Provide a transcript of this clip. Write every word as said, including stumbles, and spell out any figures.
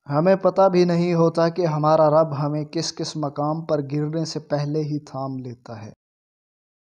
हमें पता भी नहीं होता कि हमारा रब हमें किस किस मकाम पर गिरने से पहले ही थाम लेता है।